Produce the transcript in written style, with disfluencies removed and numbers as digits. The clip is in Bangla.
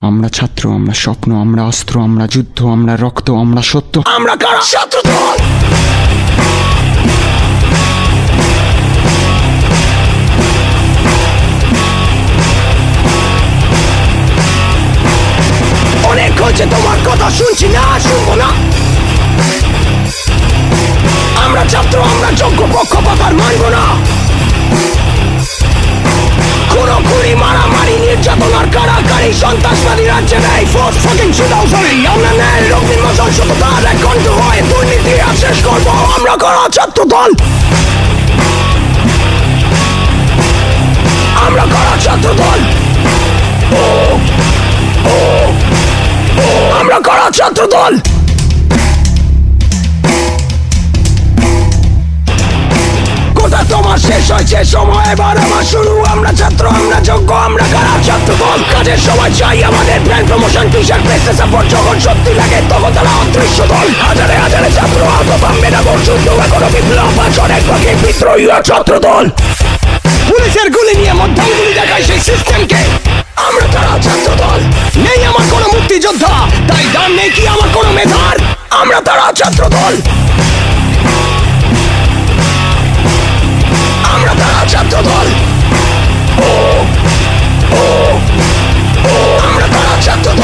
আমরা ছাত্র, আমরা স্বপ্ন, আমরা অস্ত্র, আমরা যুদ্ধ, আমরা রক্ত, আমরা সত্য। আমরা কারা? ছাত্রদল। অনেক হয়েছে তোমার কথা, শুনছি না, শুনবো না। আমরা ছাত্র, আমরা যোগ্য, পক্ষপাত আর মানব না। খুনোখুনি, মারামারি, নির্যাতনার কারাকারি, সন্ত্রাসবাদী রাজ্যে নেই। ফোর্স ফাকিং সুদাউসারি, আমরা নেই রঙিন মশাল, সততার এক কণ্ঠ হয়ে দুর্নীতি আর শেষ করবো। আমরা কারা? ছাত্রদল। আমরা কারা? ছাত্রদল। আমরা কারা? ছাত্রদল। কোথা তোমার শেষ হয়েছে সময়, এবার আমার শুরু। আমরা ছাত্র, আমরা যোগ্য, আমরা কারা? ছাত্রদল। কাজের সময় চাই আমাদের ব্র্যান্ড প্রমোশন, টি-শার্ট, প্রেসে সাপোর্ট। যখন সত্যি লাগে তখন তারা অদৃশ্য দল। হাজারে হাজারে ছাত্র আহত, পাবে না বর্ষুদ্ধ, এখনো বিপ্লব আছে, অনেক বাকি বিদ্রোহী আর ছাত্রদল। পুলিশের গুলি নিয়ে মধ্যম গুলি দেখায় সেই সিস্টেমকে। আমরা তারা? ছাত্রদল। নেই আমার কোনো মুক্তিযোদ্ধা, তাই দাম নেই কি আমার কোনো মেধার। আমরা তারা? ছাত্রদল। আমরা তারা? ছাত্রদল। আমরা তারা? ছাত্রদল।